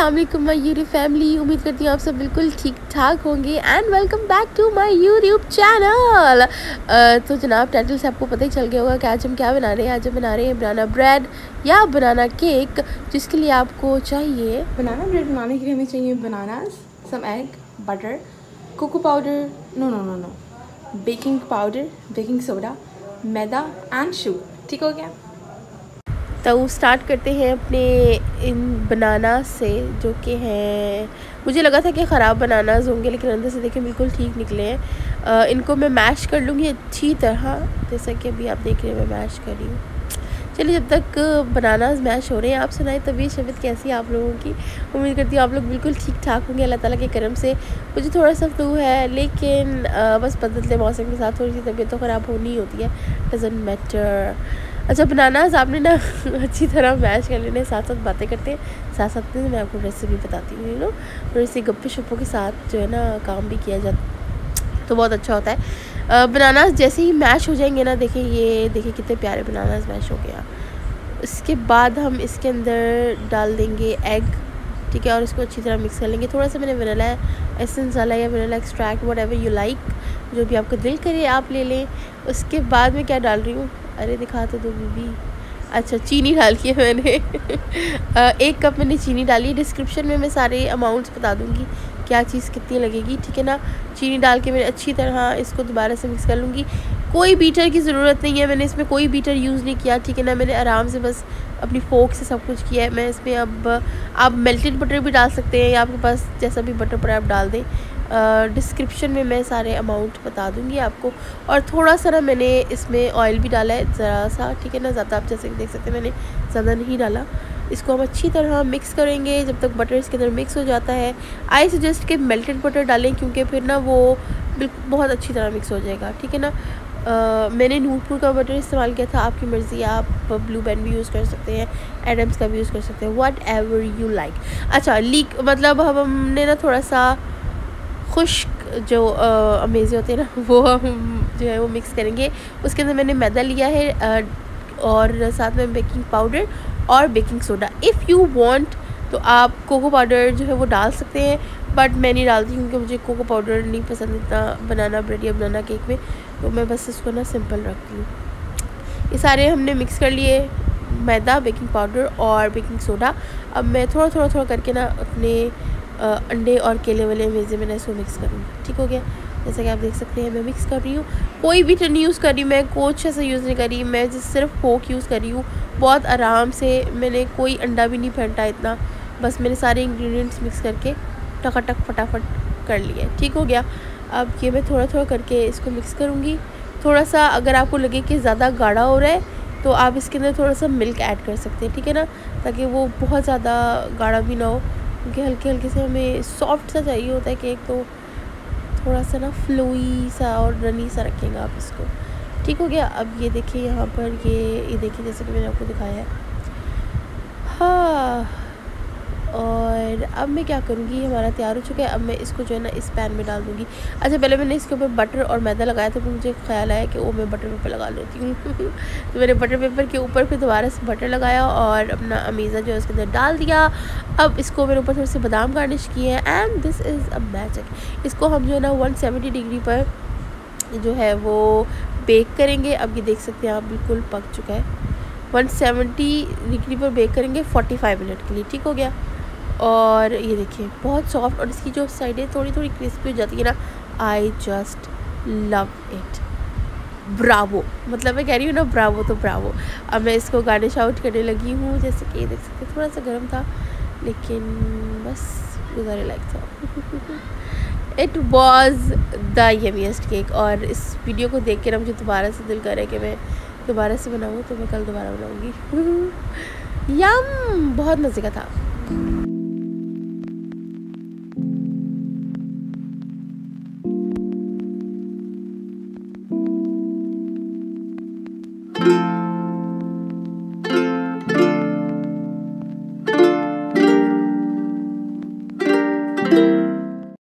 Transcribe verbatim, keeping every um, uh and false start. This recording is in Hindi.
अस्सलाम वालेकुम माय यूट्यूब फैमिली। उम्मीद करती हूँ आप सब बिल्कुल ठीक ठाक होंगे and welcome back to my YouTube channel. तो जनाब टाइटल से आपको पता ही चल गया होगा कि आज हम क्या बना रहे हैं। आज हम बना रहे हैं बनाना ब्रेड या बनाना केक, जिसके लिए आपको चाहिए बनाना ब्रेड बनाने के लिए हमें चाहिए bananas, some egg, butter, cocoa powder, no no no no baking powder, baking soda, maida and sugar. ठीक हो गया। तो स्टार्ट करते हैं अपने इन बनाना से, जो कि हैं, मुझे लगा था कि ख़राब बनानास होंगे लेकिन अंदर से देखें बिल्कुल ठीक निकले हैं। इनको मैं मैश कर लूँगी अच्छी तरह, जैसा कि अभी आप देख रहे हैं मैं मैश कर रही हूँ। चलिए जब तक बनानास मैश हो रहे हैं आप सुनाए तबीयत शबीयत कैसी है आप लोगों की। उम्मीद करती हूँ आप लोग बिल्कुल ठीक ठाक होंगे अल्लाह ताला के करम से। मुझे थोड़ा सा फ्लू है लेकिन आ, बस बदलते मौसम के साथ थोड़ी सी तबीयत तो ख़राब होनी ही होती है, डजंट मैटर। अच्छा बनानास आपने ना अच्छी तरह मैश कर लेने, साथ साथ बातें करते हैं, साथ साथ में मैं आपको रेसिपी बताती हूँ। यू नो थोड़ी सी गप्पे शप्पों के साथ जो है ना काम भी किया जाता तो बहुत अच्छा होता है। बनानास जैसे ही मैश हो जाएंगे ना, देखिए ये देखिए कितने प्यारे बनानास मैश हो गया। इसके बाद हम इसके अंदर डाल देंगे एग, ठीक है, और इसको अच्छी तरह मिक्स कर लेंगे। थोड़ा सा मैंने वनीला एसेंस डाला या vanilla extract, whatever you like, जो भी आपको दिल करे आप ले लें। उसके बाद मैं क्या डाल रही हूँ, अरे दिखा तो दो बीबी। अच्छा चीनी डाली है मैंने एक कप मैंने चीनी डाली है। डिस्क्रिप्शन में मैं सारे अमाउंट्स बता दूँगी क्या चीज़ कितनी लगेगी, ठीक है ना। चीनी डाल के मैं अच्छी तरह इसको दोबारा से मिक्स कर लूँगी। कोई बीटर की ज़रूरत नहीं है, मैंने इसमें कोई बीटर यूज़ नहीं किया, ठीक है ना। मैंने आराम से बस अपनी फोक से सब कुछ किया है। मैं इसमें अब आप मेल्टेड बटर भी डाल सकते हैं या आपके पास जैसा भी बटर पड़ा आप डाल दें। डिस्क्रिप्शन में मैं सारे अमाउंट बता दूंगी आपको। और थोड़ा सा ना मैंने इसमें ऑयल भी डाला है ज़रा सा, ठीक है ना, ज़्यादा आप जैसे देख सकते हैं मैंने ज़्यादा नहीं डाला। इसको हम अच्छी तरह मिक्स करेंगे जब तक बटर इसके अंदर मिक्स हो जाता है। आई सजेस्ट कि मेल्टेड बटर डालें क्योंकि फिर ना वो बिल्कुल बहुत अच्छी तरह मिक्स हो जाएगा, ठीक है ना। Uh, मैंने नूरपुर का बटर इस्तेमाल किया था, आपकी मर्ज़ी, आप ब्लू बैंड भी यूज़ कर सकते हैं, एडम्स का भी यूज़ कर सकते हैं, व्हाट एवर यू लाइक। अच्छा लीक मतलब हम हमने ना थोड़ा सा खुश्क जो अमेज़े होते हैं ना वो हम जो है वो मिक्स करेंगे। उसके अंदर मैंने मैदा लिया है आ, और साथ में बेकिंग पाउडर और baking soda. If you want तो आप कोको पाउडर जो है वो डाल सकते हैं, बट मैं नहीं डालती क्योंकि मुझे कोको पाउडर नहीं पसंद इतना बनाना ब्रेड या बनाना केक में, तो मैं बस इसको ना सिंपल रखती हूँ। ये सारे हमने मिक्स कर लिए, मैदा, बेकिंग पाउडर और बेकिंग सोडा। अब मैं थोड़ा थोड़ा थोड़ा करके ना अपने अंडे और केले वाले मेज़े में ना इसको मिक्स करूँगी। ठीक हो गया, जैसा कि आप देख सकते हैं मैं मिक्स कर रही हूँ। कोई भी नहीं यूज़ कर रही, मैं कोच ऐसा यूज़ नहीं कर रही, मैं सिर्फ फोक यूज़ कर रही हूँ। बहुत आराम से, मैंने कोई अंडा भी नहीं फेंटा इतना, बस मैंने सारे इंग्रेडिएंट्स मिक्स करके टकाटक फटाफट कर लिया। ठीक हो गया। अब ये मैं थोड़ा थोड़ा करके इसको मिक्स करूँगी। थोड़ा सा अगर आपको लगे कि ज़्यादा गाढ़ा हो रहा है तो आप इसके अंदर थोड़ा सा मिल्क ऐड कर सकते हैं, ठीक है ना, ताकि वो बहुत ज़्यादा गाढ़ा भी ना हो, क्योंकि हल्के हल्के से हमें सॉफ्ट सा चाहिए होता है केक, तो थोड़ा सा ना फ्लोई सा और रनी सा रखेंगे आप इसको। ठीक हो गया। अब ये देखिए यहाँ पर ये ये देखिए जैसे कि मैंने आपको दिखाया है। हाँ, और अब मैं क्या करूँगी, हमारा तैयार हो चुका है। अब मैं इसको जो है ना इस पैन में डाल दूँगी। अच्छा पहले मैंने इसके ऊपर बटर और मैदा लगाया था, तो मुझे ख्याल आया कि वो मैं बटर पेपर लगा लेती हूँ तो मैंने बटर पेपर के ऊपर फिर दोबारा से बटर लगाया और अपना अमीज़ा जो है उसके अंदर डाल दिया। अब इसको मेरे ऊपर थोड़े से बादाम गार्निश किए हैं and this is a magic. इसको हम जो है ना वन सेवेंटी डिग्री पर जो है वो बेक करेंगे। अब ये देख सकते हैं आप बिल्कुल पक चुका है। वन सेवेंटी डिग्री पर बेक करेंगे फोर्टी फाइव मिनट के लिए। ठीक हो गया। और ये देखिए बहुत सॉफ्ट, और इसकी जो साइडें थोड़ी थोड़ी क्रिस्पी हो जाती है ना, I just love it. Bravo, मतलब मैं कह रही हूँ ना ब्रावो तो ब्रावो। अब मैं इसको गार्निश आउट करने लगी हूँ। जैसे कि ये देख सकते हैं थोड़ा सा गर्म था लेकिन बस गुजारे लायक था it was the yummiest cake. और इस वीडियो को देख के ना मुझे दोबारा से दिल करे कि मैं दोबारा से बनाऊँ, तो मैं कल दोबारा बनाऊँगी यम, बहुत मज़े का था।